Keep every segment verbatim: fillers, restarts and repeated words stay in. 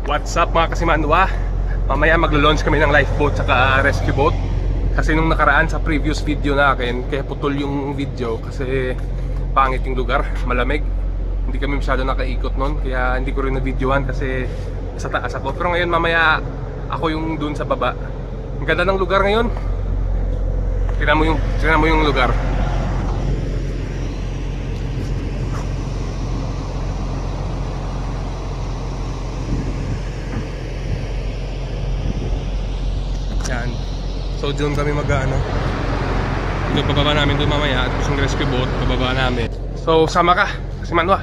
What's up mga kasimanwa? Mamaya maglo-launch kami ng lifeboat saka rescue boat. Kasi nung nakaraan sa previous video na akin, kaya putol yung video kasi pangit yung lugar, malamig. Hindi kami masyado nakaikot nun, kaya hindi ko rin na-videoan kasi sa taas ako. Pero ngayon mamaya ako yung dun sa baba. Ang ganda ng lugar ngayon. Tingnan mo yung, tingnan mo yung lugar. Yan. So doon kami mag-ano. Doon pababa namin doon mamaya at yung rescue boat, pababa namin. So sama ka, kasi manwa.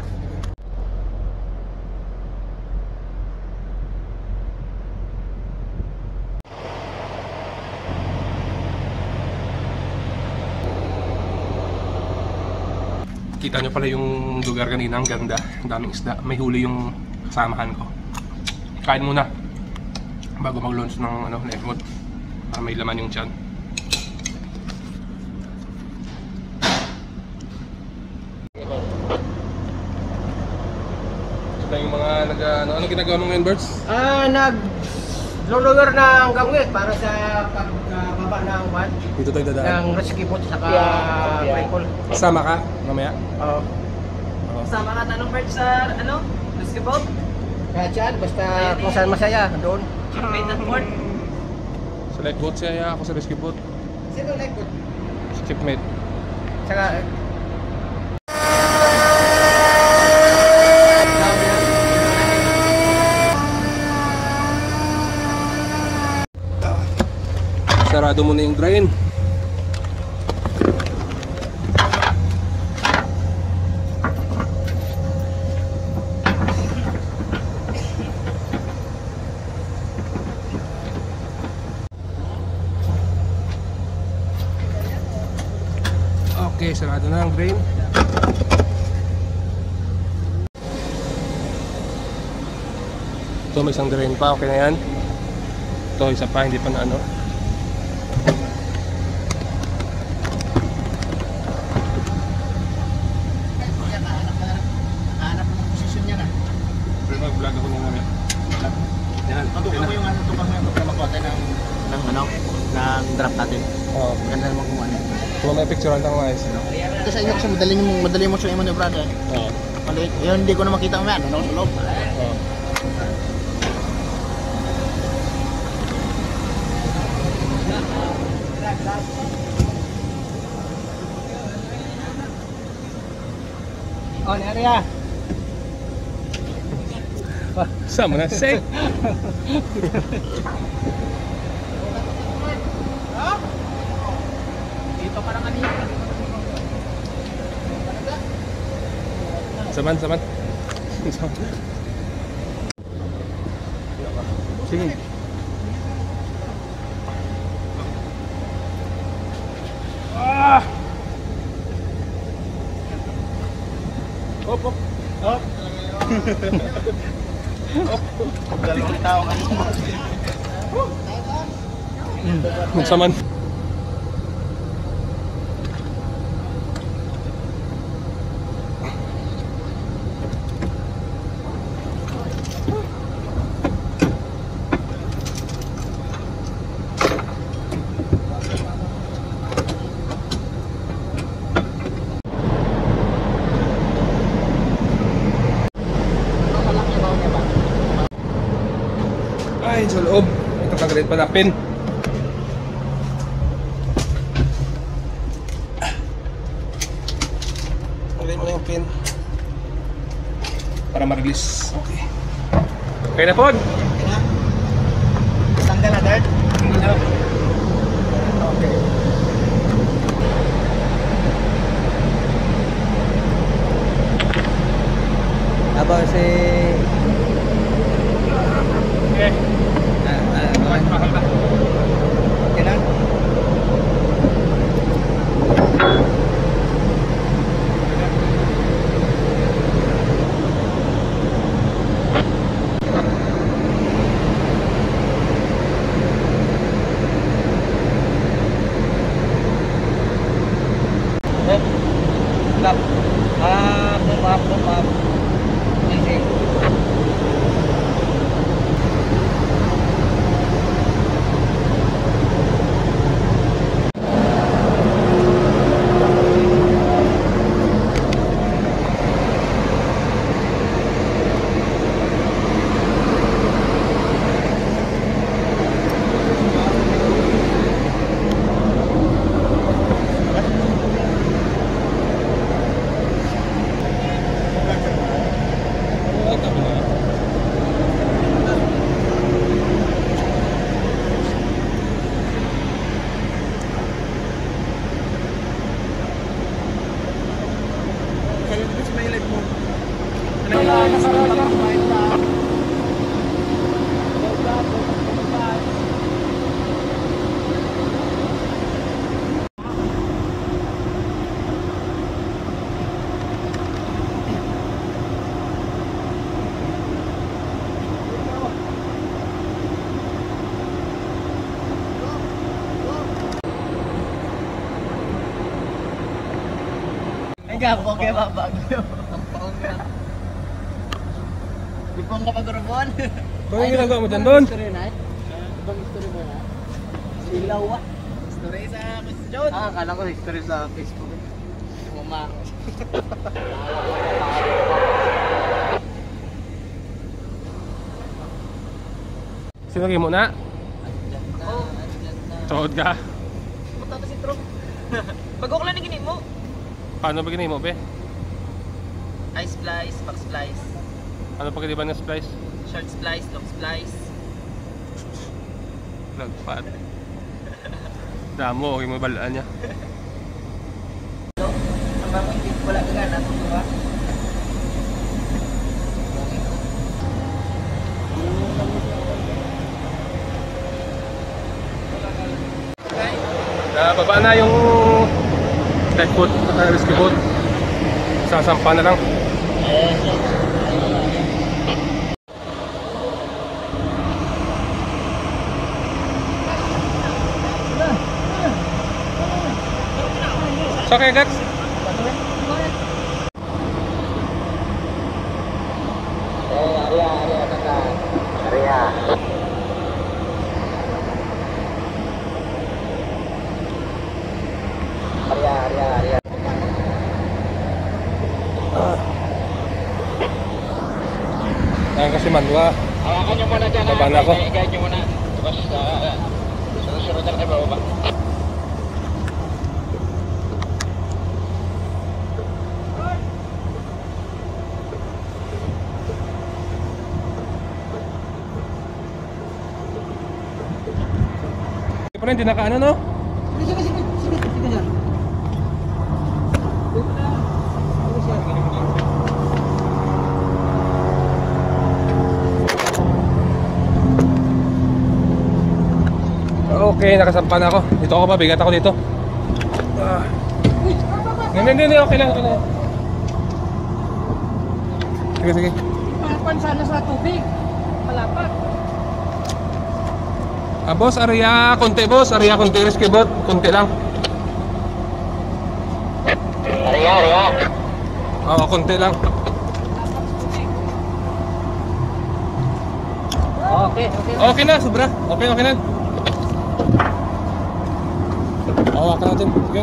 Kita nyo pala yung lugar kanina, ang ganda, ang daming isda. May huli yung kasamahan ko. Kain muna bago mag-launch ng ano, lifeboat. Para may laman yung tiyan. Ito yung mga nag ano, ano ginagawa mo ngayon, Birds? Ah, nag lulugar ng gangwit para sa pagbaba ng van. Dito tayo dadaan. Ng rescue boat saka Yeah. rifle. Sama ka mamaya? Oo. Sama ka tanong Bert sa ano? Basketball? Kahit saan, basta kung saan masaya, doon. Chickmate at board? Sa lifeboat siya, ako sa rescue boat. Sino like boat? Si Chipmate. Saka Sarado mo na yung drain. Okay, sarado na ang drain. Ito may isang drain pa, okay na yan. Ito isa pa, hindi pa na ano. Vlog ako nung namin. Yan. Matukan mo yung ano, tukan mo yung pagkamakuha ng, ng ano, ng draft natin. Oo. Maganda naman kung ano. Kung may picturean tayong ayos. Ito sa inyo kasi madali mo, madali mo siya yung brother. Oo. Maliit. Yun, hindi ko na makita mo yan. Ano sa loob? Oo. on area. Sama na, say. Dito pa lang kanina. Saman, saman. Sige. Ah! Hop, hop. Hop. Dalawang tao ka. Saman. Ay, sa loob. Ito kagalit pa na pin. Lagay mo na yung pin para ma-release. Okay. Okay na po. Tanggal na, Dad? Okay. Habang si Okay. okay na? Stop. Ah, pumap, pumap. Easy. Gabo, kaya babagyo. Ang paong na. Di po ang kapag-urubon. Ano yung ginagawa mo dyan doon? Story na? Ibang story mo na? Silaw ah. Story sa question. Ah, akala ko history sa Facebook. Mama. Sinagi mo na? Oh, Tuhod ka? punta na si Tro. Pag ako lang na gini mo. Paano ba ginay mo, be? Ice splice, back splice, Ano pa kaliban ng splice? short splice, long splice. Lagpat. Damo, okay mo balaan niya. Ang bako hindi wala ka gana, diba? Nababa na yung lifeboat at rescue boat. Sasampa na lang. So kaya Gax? Ayan kasi manwa. Hawakan nyo muna dyan. Baba na ako. I-guide nyo muna. Tapos, uh, sunod-sunod na kayo bababa. Hindi pa rin, hindi nakaano no? Sige, sige, sige, sige, sige dyan. Ano siya? Okay, nakasampa na ako. Dito ako, mabigat ako dito. Ah. Hindi, hindi, hindi, okay lang, okay lang. Sige, sige. Papan sana sa tubig. Malapat. Ah, boss, area konti, boss. Area konti, rescue boat. Konti lang. Area, area. Oo, konti lang. Okay, okay. Okay na, sobra. Okay, okay na. Hawakan natin. Sige.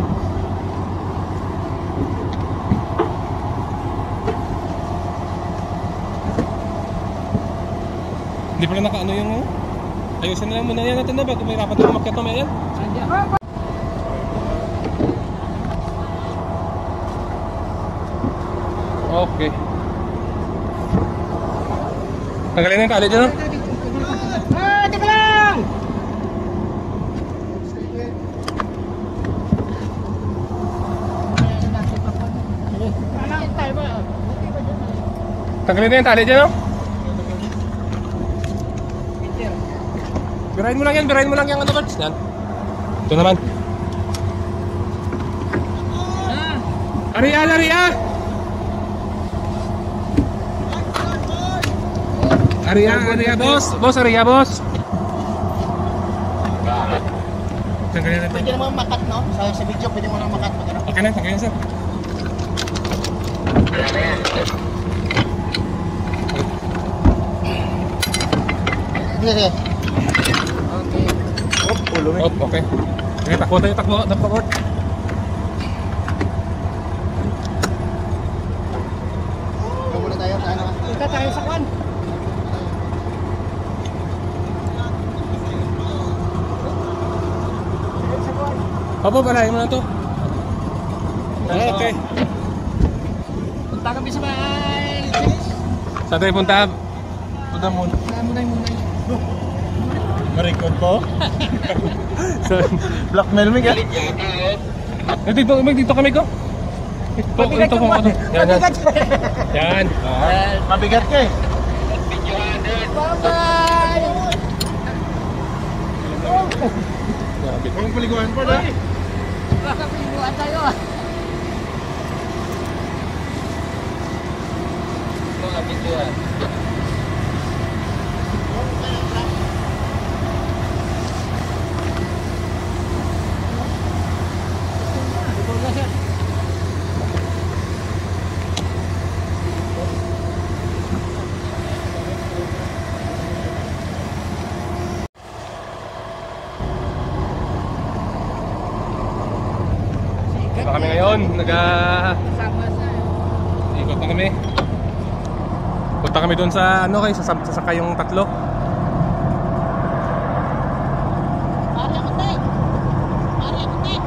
Hindi pala naka-ano yung... Ayusin na lang muna yan natin na bago may rapat na umakyat mamaya yan. Okay. Tanggalin na yung tali dyan, no? Ah, teka lang! Tanggalin na yung tali dyan, no? Birahin mo lang yan, birahin mo lang yung ano, Barts. Yan. Ito naman. Aria, Aria! Aria, Aria, boss! Boss, Aria, boss! Tanggalin natin. Pwede naman makat, no? Sa, sa video, pwede mo naman makat. Okay na, tanggalin sir. Sige, sige. Oh, okay. Sige, takbo tayo, takbo. Takbo. Ikaw muna tayo sa ano. Punta tayo sa kwan. Opo, balahin mo na to. Okay. Punta kami sa bahay. Saan tayo punta? Punta muna. Munay, munay. Marikod po. Blackmail me ka? Dito, dito kami ko. Ito, ito po ako. Yan, yan. Yan. Mabigat ka eh. Bye-bye! Huwag paliguan po na. Baka pinuan tayo. Mga videoan. Ayun, naga... Sama sa. Ikot na kami. Punta kami doon sa ano kayo, sa sasakay yung tatlo. Pare ako tayo. Pare ako tayo.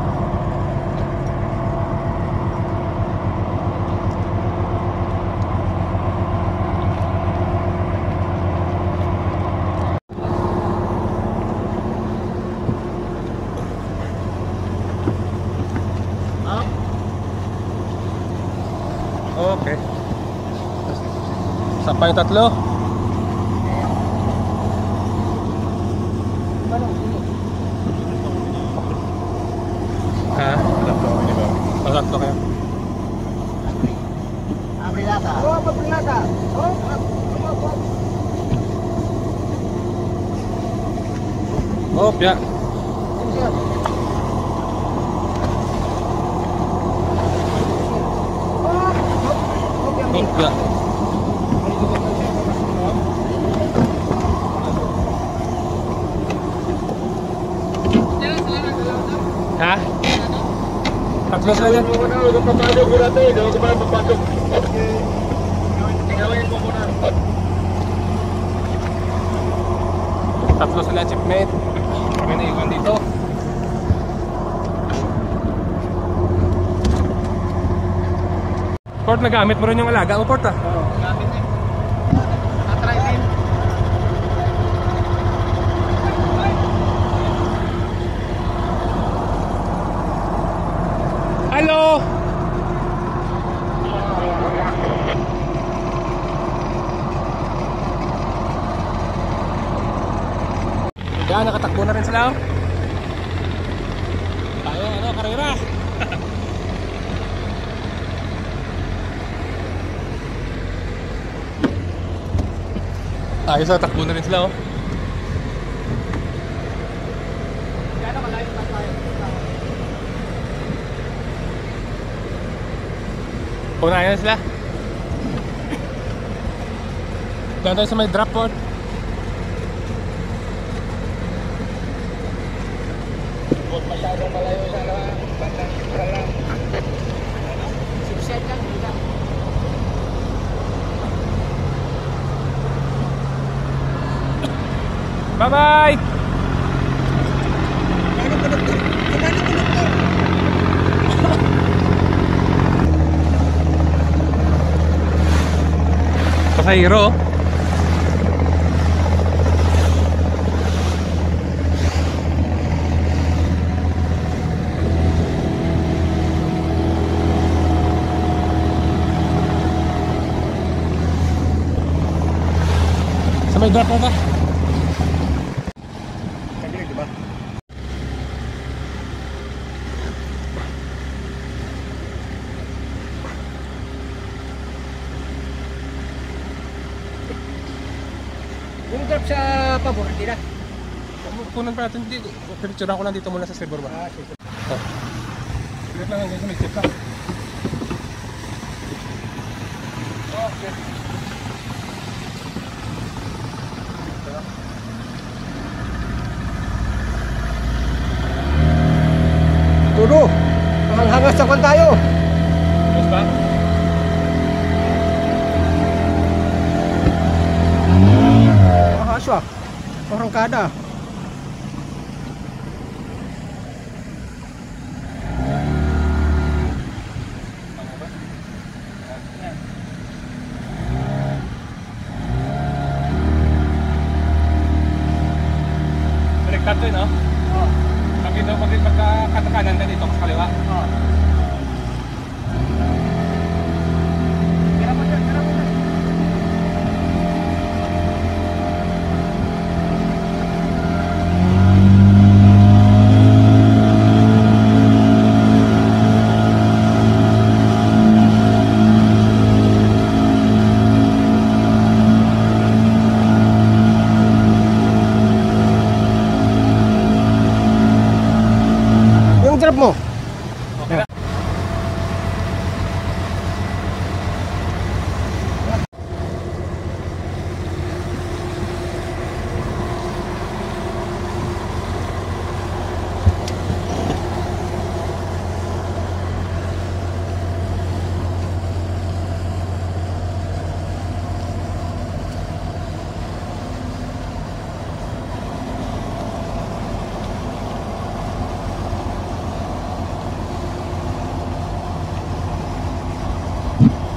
Okay. Saan pa yung tatlo? Ha? Oh, tatlo kayo. Abrilata. Oh, pagpilata. Oh, Oh, pya. Oh, pya. Ha? Tatlo sila yan. Tatlo sila, chipmate. Kami na iwan dito. Port, nagamit mo rin yung alaga mo, Port, ah. Gamit eh. Natry din. Hello! Yan, nakatakbo na rin sila, oh. Tayo, ano, karera. Ayos, ah, takbo na rin sila, oh. Gano'n kalayo pa tayo? Punayan na sila. Diyan tayo sa may drop port. Huwag masyadong malayo sa bandang isra lang. Sipset lang, hindi lang. Bye-bye! Pasahero. Sa may drop mo ba? yung drop sa pabor, hindi na. Kunan pa natin dito. Picture ko lang dito muna sa server ba? Ah, sige. Oh. Wait lang hanggang sa may tip lang. Okay. Tudo. Hangas sa kwan tayo. Ayos ba? Ah, aswa. Orang kada. Baliktad to eh, no? Oo. Pag ito, pag pagkakatakanan na dito sa kaliwa. Oo. Tira mo dyan, tira mo dyan. Yung drop mo. Okay na.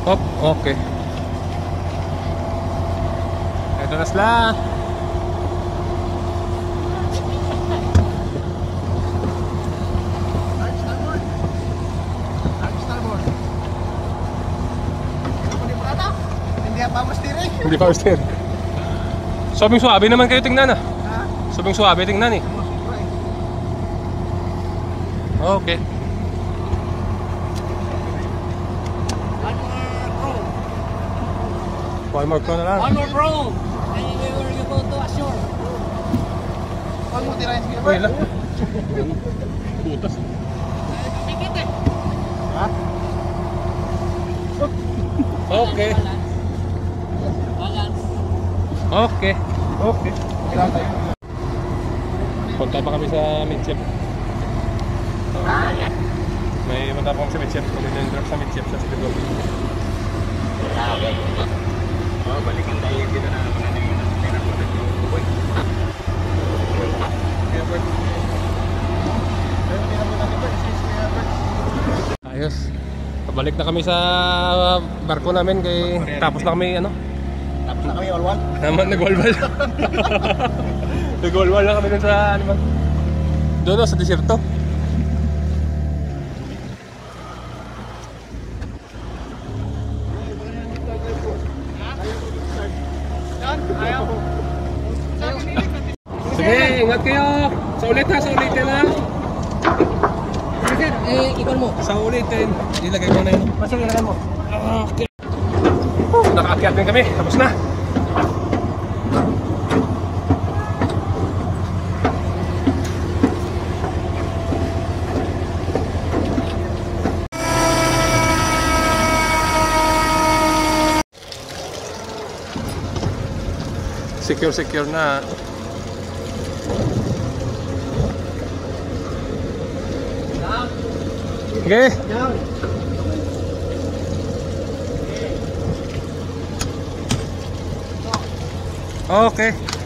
Op, okay. Ito na sila. Hindi pa mo steering. Hindi pa steer. Sobing suabe naman kayo tingnan ah. Ha? Sobing suabe tingnan eh. Okay. One more pro na lang. One more pro! And we will go to Ashore. Huwag mo tirahin sige. Okay lang. Putas. Pikit eh. Ha? Okay. Balance. Okay. Okay. Kailangan tayo. Punta pa kami sa midship. May punta pa kami sa midship. Kung may drop sa midship sa City Group. Balikan tayo dito na naman na yung pinapulad yung buboy. Ayos. Pabalik na kami sa barko namin kay tapos na kami ano? Tapos na kami walwal. Naman nagwalwal. Nagwalwal na kami dun sa ano ba? Doon sa desierto. Sige, ingat kayo. Sa ulit ha, sa ulitin ha. Sir, eh, ikon mo. Sa ulitin. Ilagay ko na yun. Sige, ilagay mo. Okay. Nakaakyat din kami. Tapos na. Secure, secure na. Okay. Okay.